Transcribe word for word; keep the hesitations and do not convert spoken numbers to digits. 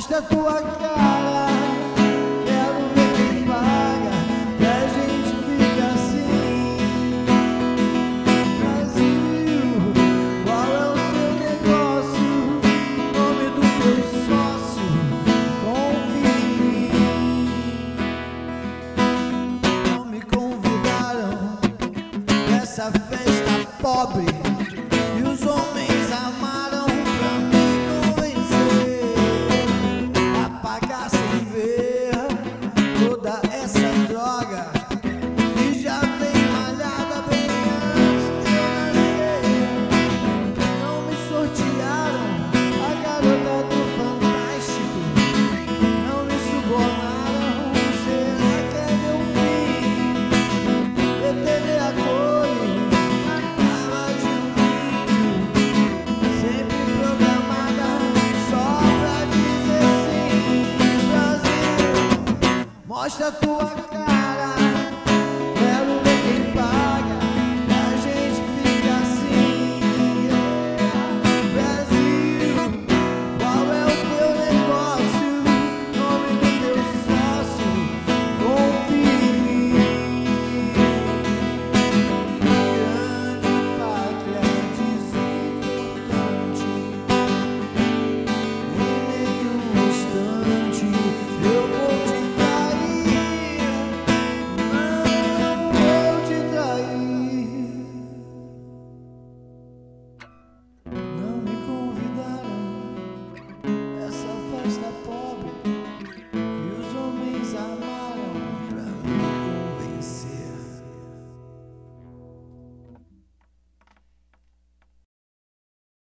Mostra tua cara, quero ver quem paga, que a gente fica assim. Brasil, qual é o teu negócio? O nome do teu sócio, confia em mim. Não me convidaram pra essa festa pobre, e os homens amaram pra me convencer a pagar sem ver toda essa droga que já vem malhada bem antes de eu nascer. Não me sortearam a garota do Fantástico, não me subornaram, será que é meu fim? B T V a cores na tela de um vídeo, sempre programada só pra dizer sim. Brasil, mostra tua